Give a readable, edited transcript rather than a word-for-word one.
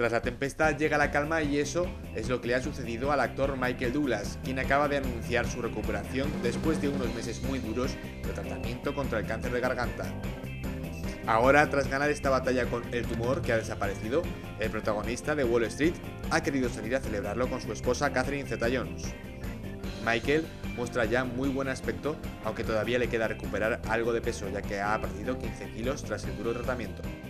Tras la tempestad llega la calma y eso es lo que le ha sucedido al actor Michael Douglas, quien acaba de anunciar su recuperación después de unos meses muy duros de tratamiento contra el cáncer de garganta. Ahora, tras ganar esta batalla con el tumor que ha desaparecido, el protagonista de Wall Street ha querido salir a celebrarlo con su esposa Catherine Zeta-Jones. Michael muestra ya muy buen aspecto, aunque todavía le queda recuperar algo de peso ya que ha perdido 15 kilos tras el duro tratamiento.